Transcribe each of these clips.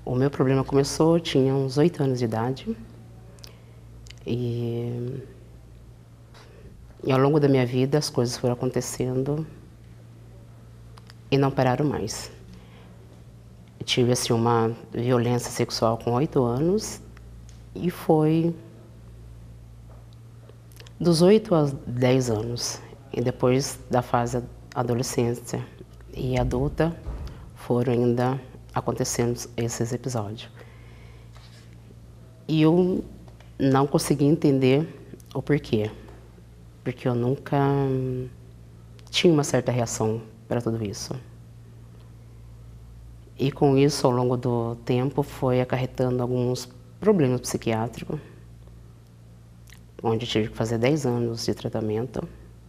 O meu problema começou, eu tinha uns 8 anos de idade. E ao longo da minha vida as coisas foram acontecendo e não pararam mais. Eu tive assim, uma violência sexual com 8 anos e foi dos 8 aos 10 anos. E depois da fase adolescência e adulta foram ainda acontecendo esses episódios. E eu não consegui entender o porquê, porque eu nunca tinha uma certa reação para tudo isso. E com isso, ao longo do tempo, foi acarretando alguns problemas psiquiátricos, onde eu tive que fazer 10 anos de tratamento.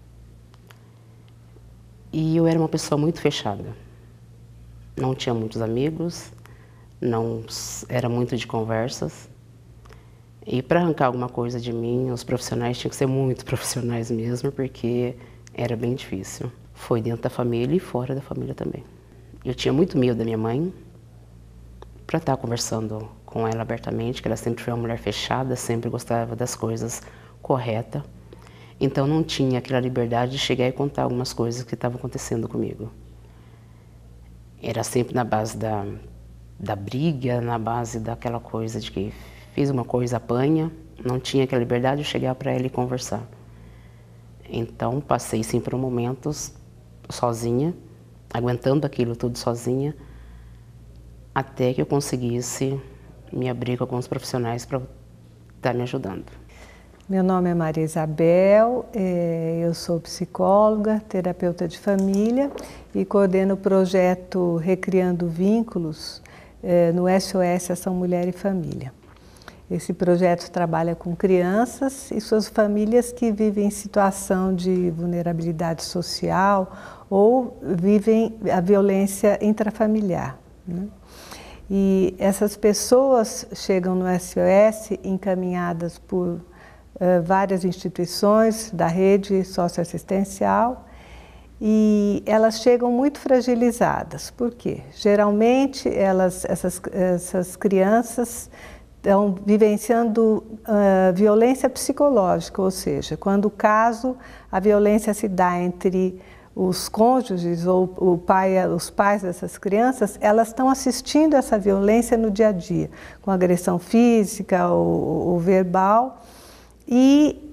E eu era uma pessoa muito fechada. Não tinha muitos amigos, não era muito de conversas. E para arrancar alguma coisa de mim, os profissionais tinham que ser muito profissionais mesmo, porque era bem difícil. Foi dentro da família e fora da família também. Eu tinha muito medo da minha mãe, para estar conversando com ela abertamente, que ela sempre foi uma mulher fechada, sempre gostava das coisas corretas. Então não tinha aquela liberdade de chegar e contar algumas coisas que estavam acontecendo comigo. Era sempre na base da briga, na base daquela coisa de que fiz uma coisa, apanha, não tinha aquela liberdade de chegar para ela e conversar. Então passei sim por momentos sozinha, aguentando aquilo tudo sozinha, até que eu conseguisse me abrir com alguns profissionais para estar me ajudando. Meu nome é Maria Isabel, eu sou psicóloga, terapeuta de família e coordeno o projeto Recriando Vínculos no SOS Ação Mulher e Família. Esse projeto trabalha com crianças e suas famílias que vivem em situação de vulnerabilidade social ou vivem a violência intrafamiliar, né? E essas pessoas chegam no SOS encaminhadas por várias instituições da rede socioassistencial e elas chegam muito fragilizadas. Por quê? Geralmente essas crianças estão vivenciando violência psicológica, ou seja, quando o caso, a violência se dá entre os cônjuges ou os pais dessas crianças, elas estão assistindo essa violência no dia a dia, com agressão física ou verbal. E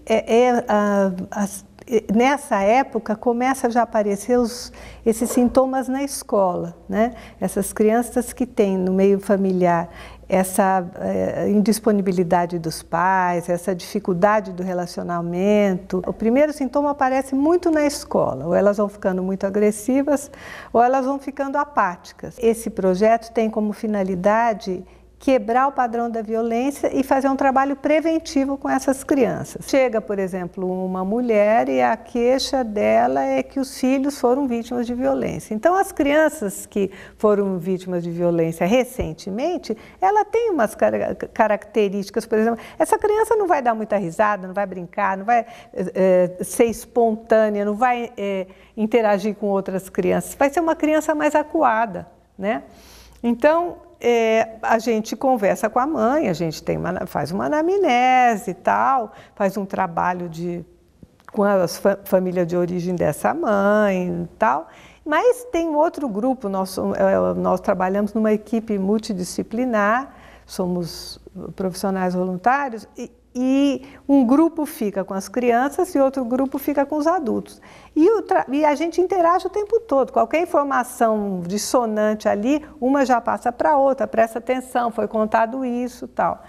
nessa época começa já a aparecer esses sintomas na escola, né? Essas crianças que têm no meio familiar essa indisponibilidade dos pais, essa dificuldade do relacionamento. O primeiro sintoma aparece muito na escola, ou elas vão ficando muito agressivas, ou elas vão ficando apáticas. Esse projeto tem como finalidade quebrar o padrão da violência e fazer um trabalho preventivo com essas crianças. Chega, por exemplo, uma mulher e a queixa dela é que os filhos foram vítimas de violência. Então, as crianças que foram vítimas de violência recentemente, ela tem umas características, por exemplo, essa criança não vai dar muita risada, não vai brincar, não vai ser espontânea, não vai interagir com outras crianças, vai ser uma criança mais acuada, né? Então, a gente conversa com a mãe, a gente faz uma anamnese e tal, faz um trabalho com a família de origem dessa mãe e tal, mas tem outro grupo, nós trabalhamos numa equipe multidisciplinar, somos profissionais voluntários e um grupo fica com as crianças e outro grupo fica com os adultos. E a gente interage o tempo todo. Qualquer informação dissonante ali, uma já passa para a outra, presta atenção, foi contado isso, tal.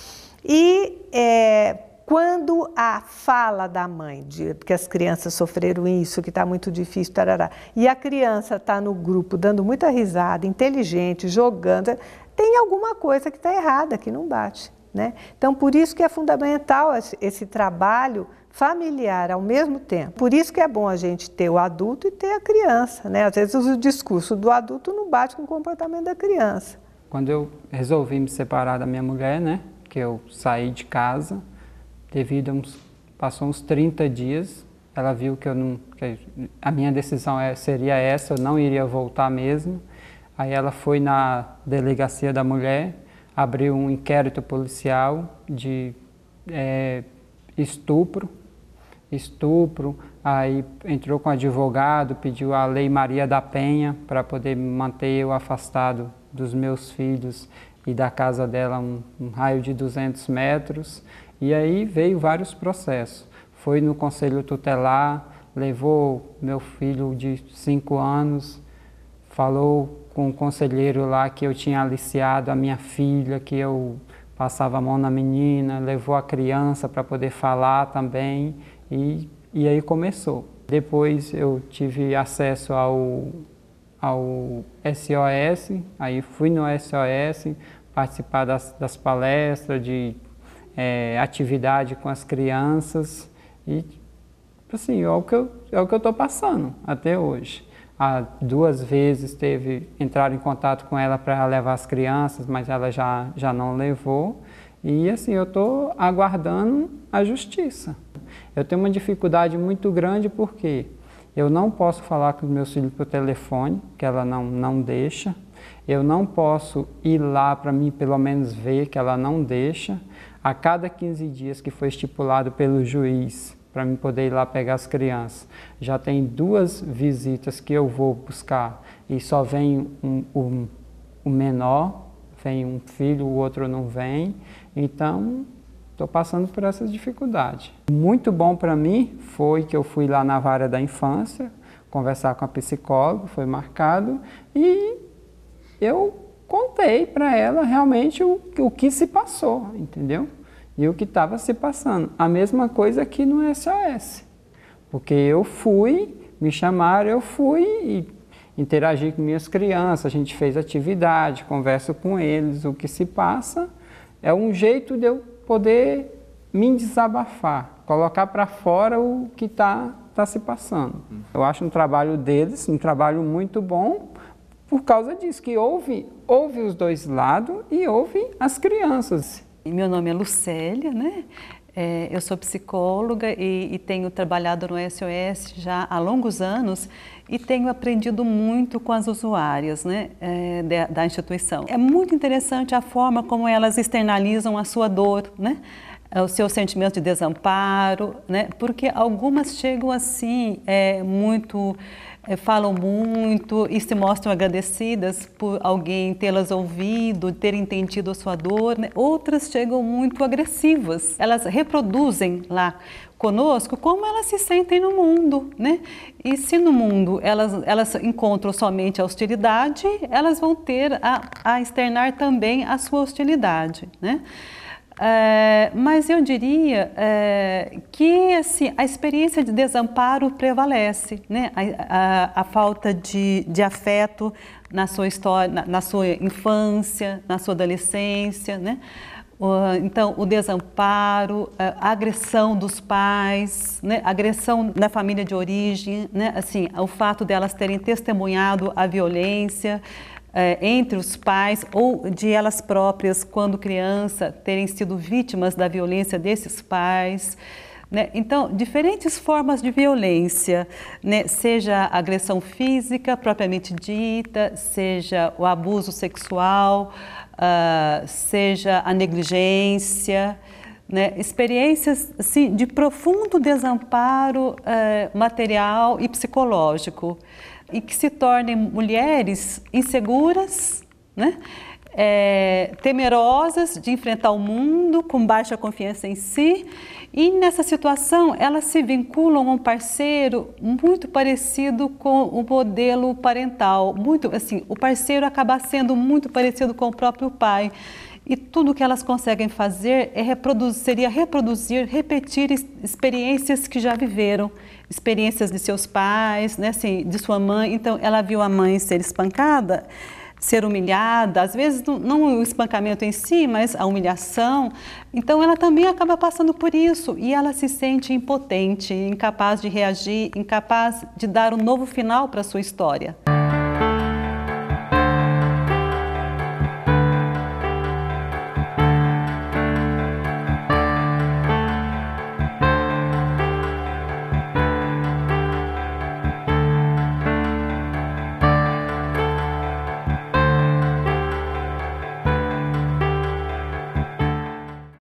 E quando a fala da mãe, de que as crianças sofreram isso, que está muito difícil, tarará, e a criança está no grupo dando muita risada, inteligente, jogando, tem alguma coisa que está errada, que não bate, né? Então, por isso que é fundamental esse trabalho familiar ao mesmo tempo. Por isso que é bom a gente ter o adulto e ter a criança, né? Às vezes o discurso do adulto não bate com o comportamento da criança. Quando eu resolvi me separar da minha mulher, né? Que eu saí de casa, passou uns 30 dias, ela viu que a minha decisão seria essa, eu não iria voltar mesmo. Aí ela foi na delegacia da mulher, abriu um inquérito policial de estupro, aí entrou com advogado, pediu a Lei Maria da Penha para poder manter eu afastado dos meus filhos e da casa dela um raio de 200 metros. E aí veio vários processos. Foi no Conselho Tutelar, levou meu filho de 5 anos, falou com o conselheiro lá que eu tinha aliciado a minha filha, que eu passava a mão na menina, levou a criança para poder falar também, e aí começou. Depois eu tive acesso ao SOS, aí fui no SOS participar das palestras, de atividade com as crianças, e assim, é o que eu estou passando até hoje. 2 vezes entraram em contato com ela para levar as crianças, mas ela já não levou. E assim, eu estou aguardando a justiça. Eu tenho uma dificuldade muito grande porque eu não posso falar com os meus filhos por telefone, que ela não deixa. Eu não posso ir lá para mim pelo menos ver, que ela não deixa. A cada 15 dias que foi estipulado pelo juiz, para mim poder ir lá pegar as crianças. Já tem 2 visitas que eu vou buscar e só vem o menor, vem um filho, o outro não vem. Então, estou passando por essas dificuldades. Muito bom para mim foi que eu fui lá na vara da infância, conversar com a psicóloga, foi marcado, e eu contei para ela realmente o que se passou, entendeu? E o que estava se passando. A mesma coisa aqui no SOS. Porque eu fui, me chamaram, eu fui e interagi com minhas crianças, a gente fez atividade, converso com eles, o que se passa. É um jeito de eu poder me desabafar, colocar para fora o que está se passando. Eu acho um trabalho deles, um trabalho muito bom, por causa disso, que ouve os 2 lados e ouve as crianças. Meu nome é Lucélia, né? Eu sou psicóloga e tenho trabalhado no SOS já há longos anos e tenho aprendido muito com as usuárias, né, da instituição. É muito interessante a forma como elas externalizam a sua dor, né? O seu sentimento de desamparo, né? Porque algumas chegam assim, falam muito e se mostram agradecidas por alguém tê-las ouvido, ter entendido a sua dor, né? Outras chegam muito agressivas, elas reproduzem lá conosco como elas se sentem no mundo, né? E se no mundo elas encontram somente a hostilidade, elas vão ter a externar também a sua hostilidade, né? Mas eu diria que assim, a experiência de desamparo prevalece, né? A falta de afeto na sua história, na sua infância, na sua adolescência, né? Então, o desamparo, a agressão dos pais, né? A agressão na família de origem, né? Assim, o fato delas terem testemunhado a violência entre os pais ou de elas próprias, quando criança, terem sido vítimas da violência desses pais, né? Então, diferentes formas de violência, né? Seja a agressão física propriamente dita, seja o abuso sexual, seja a negligência, né? Experiências assim, de profundo desamparo material e psicológico, e que se tornem mulheres inseguras, né? Temerosas de enfrentar o mundo, com baixa confiança em si, e nessa situação elas se vinculam a um parceiro muito parecido com o modelo parental, muito assim, o parceiro acaba sendo muito parecido com o próprio pai. E tudo que elas conseguem fazer seria repetir experiências que já viveram, experiências de seus pais, né, assim, de sua mãe. Então, ela viu a mãe ser espancada, ser humilhada, às vezes não o espancamento em si, mas a humilhação. Então, ela também acaba passando por isso e ela se sente impotente, incapaz de reagir, incapaz de dar um novo final para a sua história.